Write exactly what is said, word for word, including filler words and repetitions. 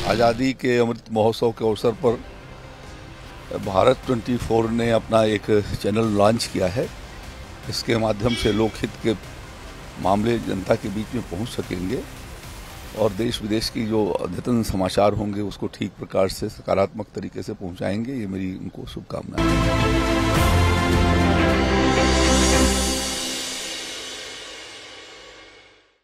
आज़ादी के अमृत महोत्सव के अवसर पर भारत चौबीस ने अपना एक चैनल लॉन्च किया है। इसके माध्यम से लोकहित के मामले जनता के बीच में पहुंच सकेंगे और देश विदेश की जो अद्यतन समाचार होंगे उसको ठीक प्रकार से सकारात्मक तरीके से पहुंचाएंगे। ये मेरी उनको शुभकामनाएं हैं।